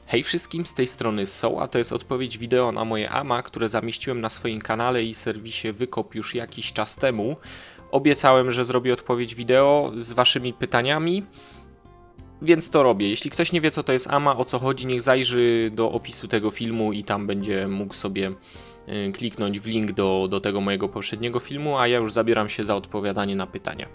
Hej wszystkim, z tej strony Soul, a to jest odpowiedź wideo na moje AMA, które zamieściłem na swoim kanale i serwisie Wykop już jakiś czas temu. Obiecałem, że zrobię odpowiedź wideo z waszymi pytaniami, więc to robię. Jeśli ktoś nie wie, co to jest AMA, o co chodzi, niech zajrzy do opisu tego filmu i tam będzie mógł sobie kliknąć w link do tego mojego poprzedniego filmu, a ja już zabieram się za odpowiadanie na pytania.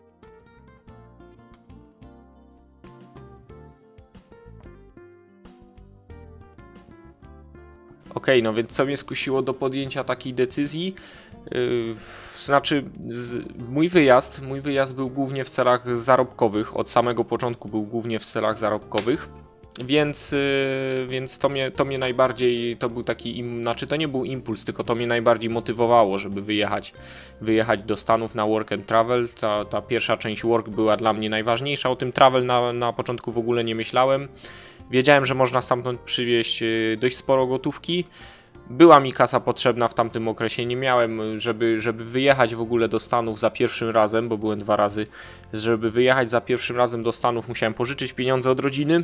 Okej, no więc co mnie skusiło do podjęcia takiej decyzji? Mój wyjazd był głównie w celach zarobkowych, od samego początku był głównie w celach zarobkowych, więc to mnie najbardziej, to był taki, to nie był impuls, tylko to mnie najbardziej motywowało, żeby wyjechać do Stanów na work and travel. Ta pierwsza część work była dla mnie najważniejsza, o tym travel na początku w ogóle nie myślałem. Wiedziałem, że można stamtąd przywieźć dość sporo gotówki. Była mi kasa potrzebna w tamtym okresie, nie miałem, żeby wyjechać w ogóle do Stanów za pierwszym razem, bo byłem 2 razy. Żeby wyjechać za pierwszym razem do Stanów, musiałem pożyczyć pieniądze od rodziny.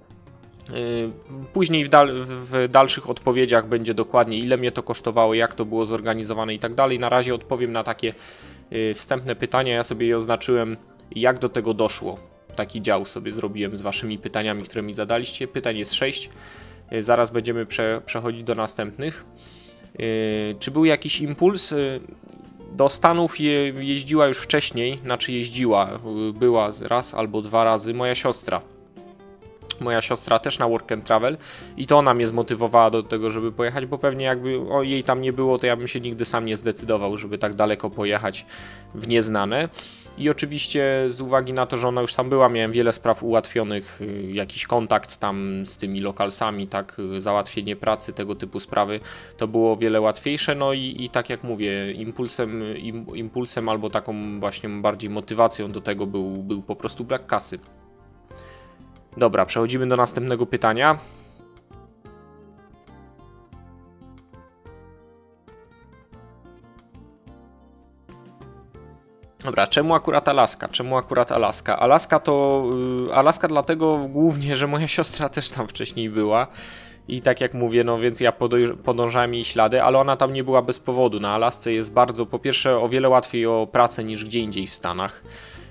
Później w dalszych odpowiedziach będzie dokładnie, ile mnie to kosztowało, jak to było zorganizowane i tak dalej. Na razie odpowiem na takie wstępne pytania, ja sobie je oznaczyłem, jak do tego doszło. Taki dział sobie zrobiłem z waszymi pytaniami, które mi zadaliście. Pytań jest 6. Zaraz będziemy przechodzić do następnych. Czy był jakiś impuls? Do Stanów jeździła już wcześniej, była raz albo 2 razy moja siostra. Moja siostra też na work and travel i to ona mnie zmotywowała do tego, żeby pojechać, bo pewnie jakby jej tam nie było, to ja bym się nigdy sam nie zdecydował, żeby tak daleko pojechać w nieznane. I oczywiście z uwagi na to, że ona już tam była, miałem wiele spraw ułatwionych, jakiś kontakt tam z tymi lokalsami, tak, załatwienie pracy, tego typu sprawy, to było o wiele łatwiejsze, no i tak jak mówię, impulsem albo taką właśnie bardziej motywacją do tego był po prostu brak kasy. Dobra, przechodzimy do następnego pytania. Dobra, czemu akurat Alaska? Alaska dlatego głównie, że moja siostra też tam wcześniej była. I tak jak mówię, no więc ja podążałem jej ślady, ale ona tam nie była bez powodu. Na Alasce jest po pierwsze o wiele łatwiej o pracę niż gdzie indziej w Stanach.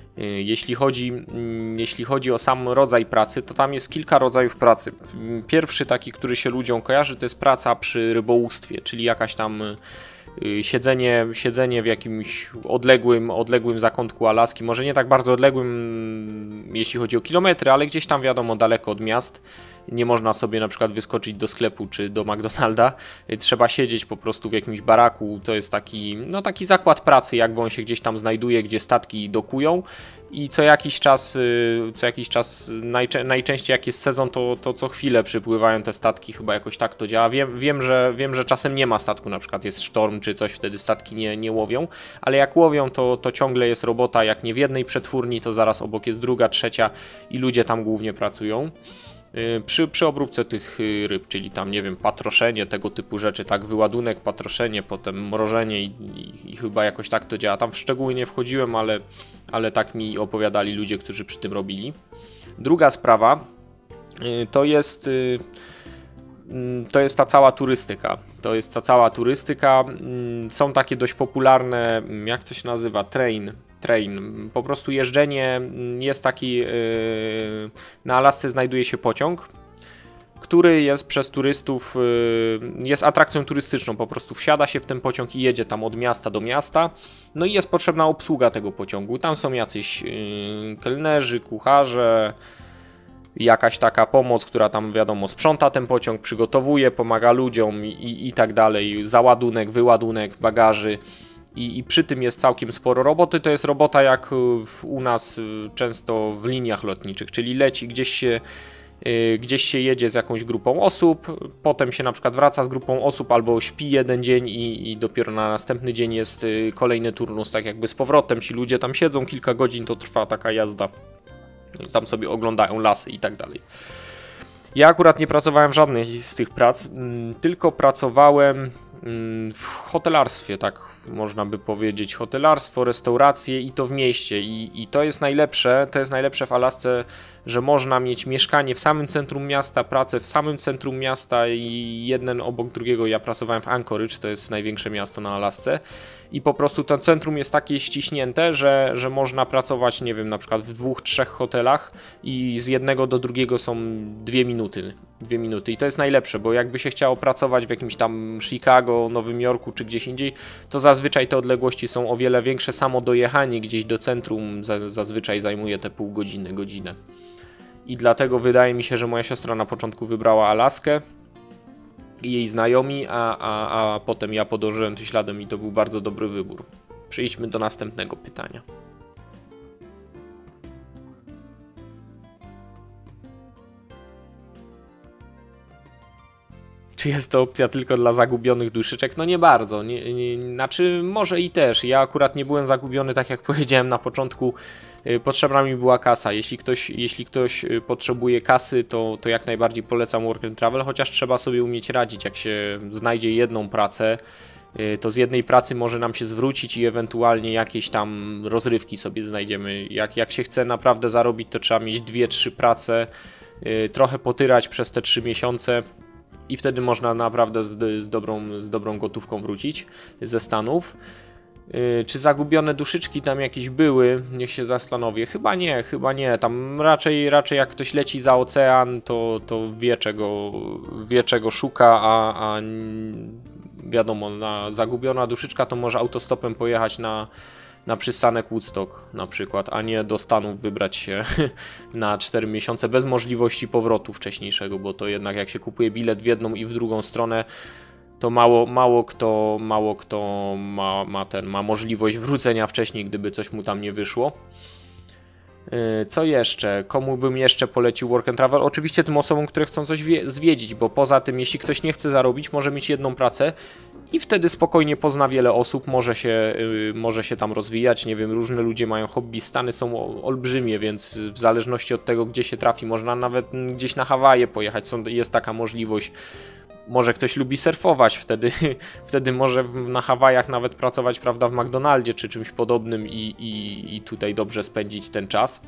Jeśli chodzi o sam rodzaj pracy, to tam jest kilka rodzajów pracy. Pierwszy taki, który się ludziom kojarzy, to jest praca przy rybołówstwie, czyli jakaś tam siedzenie w jakimś odległym zakątku Alaski, może nie tak bardzo odległym, jeśli chodzi o kilometry, ale gdzieś tam wiadomo daleko od miast. Nie można sobie na przykład wyskoczyć do sklepu czy do McDonalda. Trzeba siedzieć po prostu w jakimś baraku. To jest taki zakład pracy, jakby on się gdzieś tam znajduje, gdzie statki dokują. I co jakiś czas, najczęściej jak jest sezon, to co chwilę przypływają te statki, chyba jakoś tak to działa. Wiem, że czasem nie ma statku, na przykład jest sztorm czy coś, wtedy statki nie łowią, ale jak łowią, to ciągle jest robota, jak nie w jednej przetwórni, to zaraz obok jest druga, trzecia i ludzie tam głównie pracują. Przy obróbce tych ryb, czyli tam, nie wiem, patroszenie, tego typu rzeczy, tak, wyładunek, patroszenie, potem mrożenie i chyba jakoś tak to działa. Tam w szczegóły nie wchodziłem, ale tak mi opowiadali ludzie, którzy przy tym robili. Druga sprawa to jest ta cała turystyka. Są takie dość popularne, jak to się nazywa, train, po prostu jeżdżenie, jest taki, na Alasce znajduje się pociąg, który jest przez turystów, jest atrakcją turystyczną, po prostu wsiada się w ten pociąg i jedzie tam od miasta do miasta, no i jest potrzebna obsługa tego pociągu, tam są jacyś kelnerzy, kucharze, jakaś taka pomoc, która tam wiadomo sprząta ten pociąg, przygotowuje, pomaga ludziom i tak dalej, załadunek, wyładunek bagaży. I przy tym jest całkiem sporo roboty. To jest robota jak u nas często w liniach lotniczych, czyli leci gdzieś się jedzie z jakąś grupą osób, potem się na przykład wraca z grupą osób albo śpi jeden dzień i dopiero na następny dzień jest kolejny turnus, tak jakby z powrotem. Ci ludzie tam siedzą kilka godzin, to trwa taka jazda. Tam sobie oglądają lasy i tak dalej. Ja akurat nie pracowałem w żadnej z tych prac, tylko pracowałem w hotelarstwie, tak można by powiedzieć. Hotelarstwo, restauracje i to w mieście. I to jest najlepsze w Alasce, że można mieć mieszkanie w samym centrum miasta, pracę w samym centrum miasta i jeden obok drugiego. Ja pracowałem w Anchorage, to jest największe miasto na Alasce. I po prostu to centrum jest takie ściśnięte, że można pracować, nie wiem, na przykład w 2-3 hotelach i z jednego do drugiego są 2 minuty. 2 minuty. I to jest najlepsze, bo jakby się chciało pracować w jakimś tam Chicago, Nowym Jorku czy gdzieś indziej, to zazwyczaj te odległości są o wiele większe. Samo dojechanie gdzieś do centrum zazwyczaj zajmuje te pół godziny, godzinę. I dlatego wydaje mi się, że moja siostra na początku wybrała Alaskę i jej znajomi, a potem ja podążyłem tym śladem i to był bardzo dobry wybór. Przejdźmy do następnego pytania. Czy jest to opcja tylko dla zagubionych duszyczek? No nie bardzo. Znaczy może i też. Ja akurat nie byłem zagubiony, tak jak powiedziałem na początku. Potrzebna mi była kasa. Jeśli ktoś potrzebuje kasy, to jak najbardziej polecam Work and Travel, chociaż trzeba sobie umieć radzić. Jak się znajdzie jedną pracę, to z jednej pracy może nam się zwrócić i ewentualnie jakieś tam rozrywki sobie znajdziemy. Jak się chce naprawdę zarobić, to trzeba mieć 2-3 prace, trochę potyrać przez te 3 miesiące. I wtedy można naprawdę z dobrą gotówką wrócić ze Stanów. Czy zagubione duszyczki tam jakieś były? Niech się zastanowię. Chyba nie. Tam raczej jak ktoś leci za ocean, to wie czego szuka, a wiadomo, zagubiona duszyczka to może autostopem pojechać na przystanek Woodstock na przykład, a nie do Stanów wybrać się na 4 miesiące bez możliwości powrotu wcześniejszego, bo to jednak jak się kupuje bilet w jedną i w drugą stronę, to mało kto ma możliwość wrócenia wcześniej, gdyby coś mu tam nie wyszło. Co jeszcze? Komu bym jeszcze polecił Work and Travel? Oczywiście tym osobom, które chcą coś zwiedzić, bo poza tym, jeśli ktoś nie chce zarobić, może mieć jedną pracę i wtedy spokojnie pozna wiele osób, może się tam rozwijać, nie wiem, różne ludzie mają hobby, Stany są olbrzymie, więc w zależności od tego, gdzie się trafi, można nawet gdzieś na Hawaje pojechać, jest taka możliwość. Może ktoś lubi surfować, wtedy może na Hawajach nawet pracować, prawda, w McDonaldzie czy czymś podobnym i tutaj dobrze spędzić ten czas.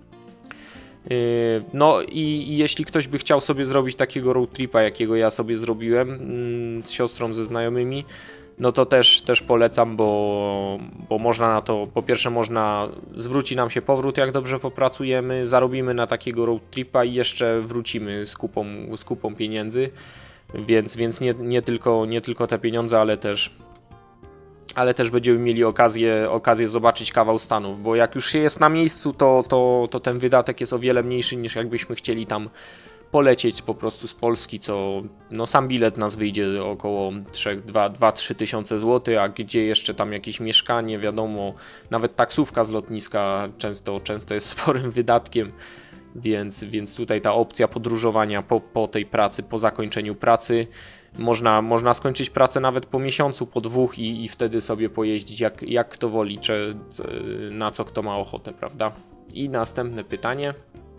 No i jeśli ktoś by chciał sobie zrobić takiego road tripa, jakiego ja sobie zrobiłem z siostrą, ze znajomymi, no to też polecam, bo można na to, po pierwsze zwróci nam się powrót, jak dobrze popracujemy, zarobimy na takiego road tripa i jeszcze wrócimy z kupą pieniędzy. Więc nie tylko te pieniądze, ale też będziemy mieli okazję zobaczyć kawał Stanów, bo jak już się jest na miejscu, to ten wydatek jest o wiele mniejszy niż jakbyśmy chcieli tam polecieć po prostu z Polski, co no sam bilet nas wyjdzie około 2-3 tysiące złotych, a gdzie jeszcze tam jakieś mieszkanie, wiadomo, nawet taksówka z lotniska często jest sporym wydatkiem. Więc tutaj ta opcja podróżowania po tej pracy, po zakończeniu pracy, można skończyć pracę nawet po miesiącu, po 2 i wtedy sobie pojeździć jak kto woli, czy na co kto ma ochotę, prawda? I następne pytanie.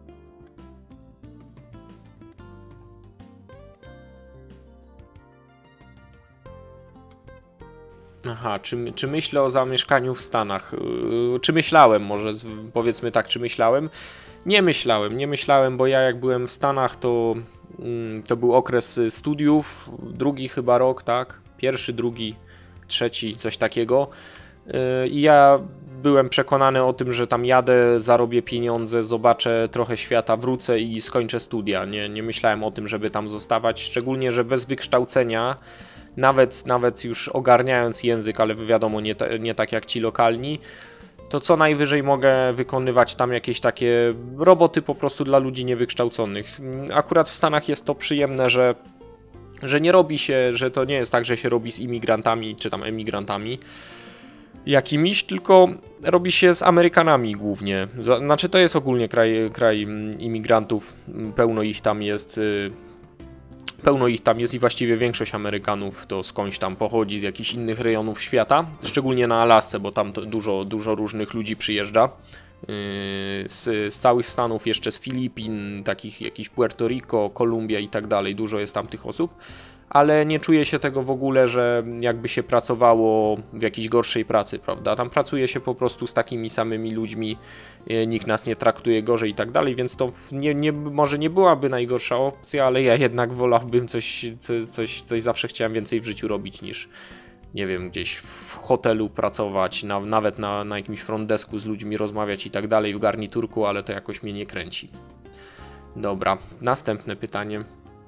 Aha, czy myślę o zamieszkaniu w Stanach? Czy myślałem, może powiedzmy tak, czy myślałem? Nie myślałem, bo ja jak byłem w Stanach, to był okres studiów, drugi chyba rok, tak? Pierwszy, drugi, trzeci, coś takiego. I ja byłem przekonany o tym, że tam jadę, zarobię pieniądze, zobaczę trochę świata, wrócę i skończę studia. Nie myślałem o tym, żeby tam zostawać, szczególnie, że bez wykształcenia, nawet już ogarniając język, ale wiadomo, nie tak jak ci lokalni, to co najwyżej mogę wykonywać tam jakieś takie roboty po prostu dla ludzi niewykształconych. Akurat w Stanach jest to przyjemne, że nie robi się, że to nie jest tak, że się robi z imigrantami czy tam emigrantami jakimiś, tylko robi się z Amerykanami głównie. Znaczy to jest ogólnie kraj imigrantów, pełno ich tam jest i właściwie większość Amerykanów to skądś tam pochodzi z jakichś innych rejonów świata, szczególnie na Alasce, bo tam dużo różnych ludzi przyjeżdża z całych Stanów, jeszcze z Filipin, takich jakichś Puerto Rico, Kolumbia i tak dalej, dużo jest tam tych osób, ale nie czuję się tego w ogóle, że jakby się pracowało w jakiejś gorszej pracy, prawda? Tam pracuje się po prostu z takimi samymi ludźmi, nikt nas nie traktuje gorzej i tak dalej, więc to może nie byłaby najgorsza opcja, ale ja jednak wolałbym coś zawsze chciałem więcej w życiu robić niż, nie wiem, gdzieś w hotelu pracować, nawet na jakimś front desku z ludźmi rozmawiać i tak dalej w garniturku, ale to jakoś mnie nie kręci. Dobra, następne pytanie.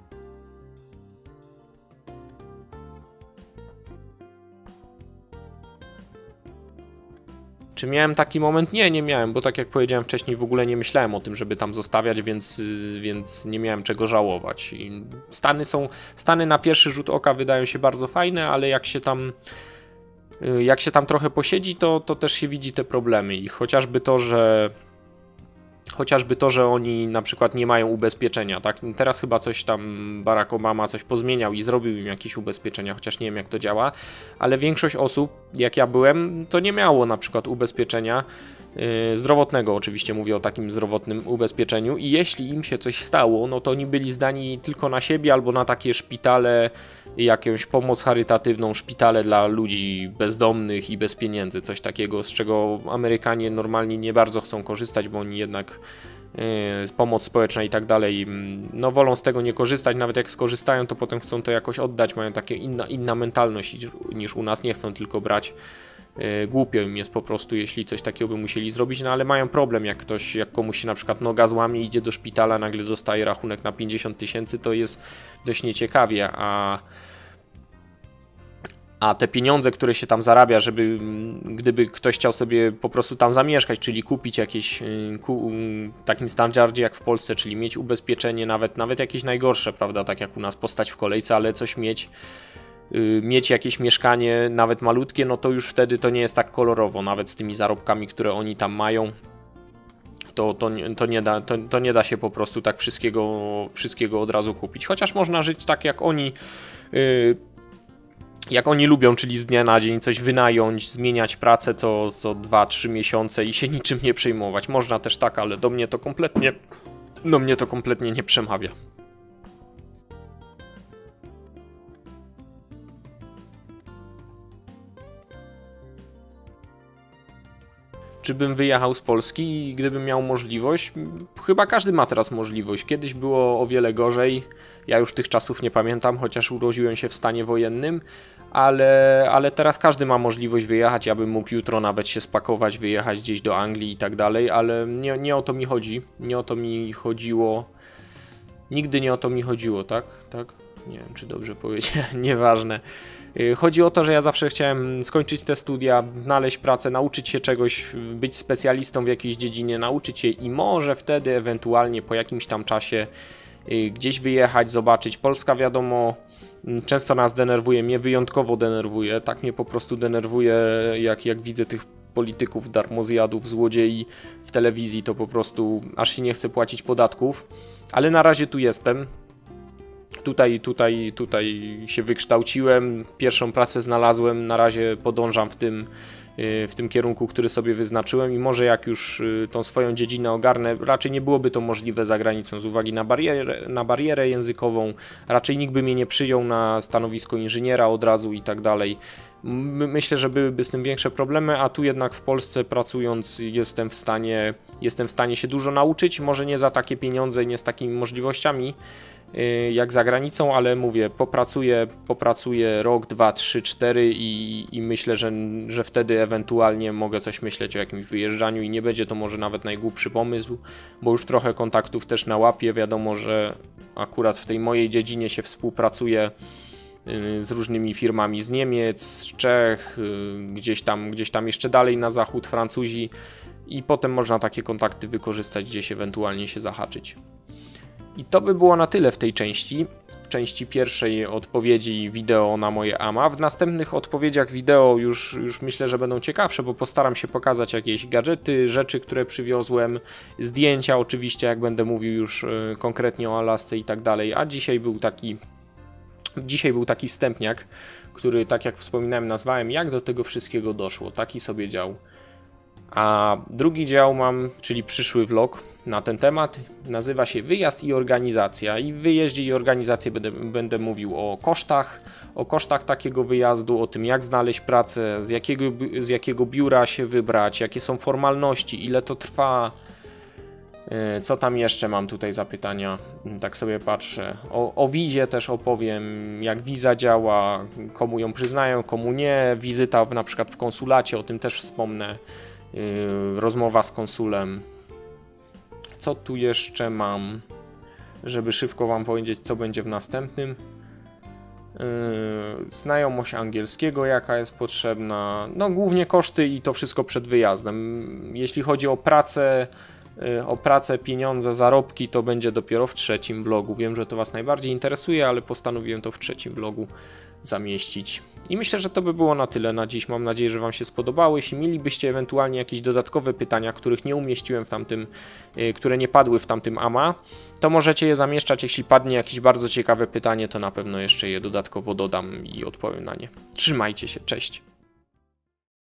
Czy miałem taki moment? Nie, nie miałem, bo tak jak powiedziałem wcześniej, w ogóle nie myślałem o tym, żeby tam zostawiać, więc nie miałem czego żałować. I Stany na pierwszy rzut oka wydają się bardzo fajne, ale jak się tam trochę posiedzi, to też się widzi te problemy. I chociażby to, że oni na przykład nie mają ubezpieczenia, tak? Teraz chyba coś tam Barack Obama coś pozmieniał i zrobił im jakieś ubezpieczenia, chociaż nie wiem jak to działa, ale większość osób, jak ja byłem, to nie miało na przykład ubezpieczenia zdrowotnego, oczywiście mówię o takim zdrowotnym ubezpieczeniu, i jeśli im się coś stało, no to oni byli zdani tylko na siebie albo na takie szpitale, jakąś pomoc charytatywną, szpitale dla ludzi bezdomnych i bez pieniędzy, coś takiego, z czego Amerykanie normalnie nie bardzo chcą korzystać, bo oni jednak pomoc społeczna i tak dalej, no wolą z tego nie korzystać, nawet jak skorzystają, to potem chcą to jakoś oddać, mają takie inna mentalność niż u nas, nie chcą tylko brać. Głupio im jest po prostu, jeśli coś takiego by musieli zrobić, no ale mają problem, jak komuś się na przykład noga złamie, idzie do szpitala, nagle dostaje rachunek na 50 000, to jest dość nieciekawie, a te pieniądze, które się tam zarabia, gdyby ktoś chciał sobie po prostu tam zamieszkać, czyli kupić jakieś w takim standardzie jak w Polsce, czyli mieć ubezpieczenie, nawet jakieś najgorsze, prawda, tak jak u nas postać w kolejce, ale coś mieć jakieś mieszkanie, nawet malutkie, no to już wtedy to nie jest tak kolorowo, nawet z tymi zarobkami, które oni tam mają, to nie da się po prostu tak wszystkiego od razu kupić, chociaż można żyć tak jak oni lubią, czyli z dnia na dzień coś wynająć, zmieniać pracę co 2-3 miesiące i się niczym nie przejmować. Można też tak, ale do mnie to kompletnie nie przemawia. Czy bym wyjechał z Polski, gdybym miał możliwość? Chyba każdy ma teraz możliwość. Kiedyś było o wiele gorzej. Ja już tych czasów nie pamiętam, chociaż urodziłem się w stanie wojennym, ale teraz każdy ma możliwość wyjechać. Ja bym mógł jutro nawet się spakować, wyjechać gdzieś do Anglii i tak dalej, ale nie o to mi chodzi. Nie o to mi chodziło. Nigdy nie o to mi chodziło, tak? Tak? Nie wiem, czy dobrze powiedziałem, nieważne. Chodzi o to, że ja zawsze chciałem skończyć te studia, znaleźć pracę, nauczyć się czegoś, być specjalistą w jakiejś dziedzinie, nauczyć się i może wtedy ewentualnie po jakimś tam czasie gdzieś wyjechać, zobaczyć. Polska, wiadomo, często nas denerwuje, mnie wyjątkowo denerwuje, tak mnie po prostu denerwuje, jak widzę tych polityków, darmozjadów, złodziei w telewizji, to po prostu aż się nie chce płacić podatków, ale na razie tu jestem. Tutaj się wykształciłem, pierwszą pracę znalazłem, na razie podążam w tym kierunku, który sobie wyznaczyłem i może jak już tą swoją dziedzinę ogarnę, raczej nie byłoby to możliwe za granicą z uwagi na barierę językową, raczej nikt by mnie nie przyjął na stanowisko inżyniera od razu i tak dalej. Myślę, że byłyby z tym większe problemy, a tu jednak w Polsce pracując jestem w stanie się dużo nauczyć, może nie za takie pieniądze i nie z takimi możliwościami jak za granicą, ale mówię, popracuję rok, 2, 3, 4 i myślę, że wtedy ewentualnie mogę coś myśleć o jakimś wyjeżdżaniu i nie będzie to może nawet najgłupszy pomysł, bo już trochę kontaktów też nałapię, wiadomo, że akurat w tej mojej dziedzinie się współpracuje z różnymi firmami z Niemiec, z Czech, gdzieś tam jeszcze dalej na zachód, Francuzi i potem można takie kontakty wykorzystać, gdzieś ewentualnie się zahaczyć. I to by było na tyle w tej części. W części pierwszej odpowiedzi wideo na moje AMA. W następnych odpowiedziach wideo już myślę, że będą ciekawsze, bo postaram się pokazać jakieś gadżety, rzeczy, które przywiozłem, zdjęcia oczywiście, jak będę mówił już konkretnie o Alasce i tak dalej. A dzisiaj był taki wstępniak, który, tak jak wspominałem, nazwałem Jak do tego wszystkiego doszło. Taki sobie dział. A drugi dział mam, czyli przyszły vlog na ten temat, nazywa się Wyjazd i organizacja. I w wyjeździe i organizacji będę mówił o kosztach takiego wyjazdu, o tym jak znaleźć pracę, z jakiego biura się wybrać, jakie są formalności, ile to trwa. Co tam jeszcze mam tutaj za pytania? Tak sobie patrzę. O wizie też opowiem, jak wiza działa, komu ją przyznają, komu nie. Wizyta na przykład w konsulacie, o tym też wspomnę. Rozmowa z konsulem. Co tu jeszcze mam, żeby szybko wam powiedzieć, co będzie w następnym? Znajomość angielskiego, jaka jest potrzebna. No głównie koszty i to wszystko przed wyjazdem. Jeśli chodzi o pracę, pieniądze, zarobki, to będzie dopiero w trzecim vlogu. Wiem, że to was najbardziej interesuje, ale postanowiłem to w trzecim vlogu zamieścić. I myślę, że to by było na tyle na dziś. Mam nadzieję, że wam się spodobało. Jeśli mielibyście ewentualnie jakieś dodatkowe pytania, których nie umieściłem w tamtym, które nie padły w tamtym AMA, to możecie je zamieszczać. Jeśli padnie jakieś bardzo ciekawe pytanie, to na pewno jeszcze je dodatkowo dodam i odpowiem na nie. Trzymajcie się, cześć!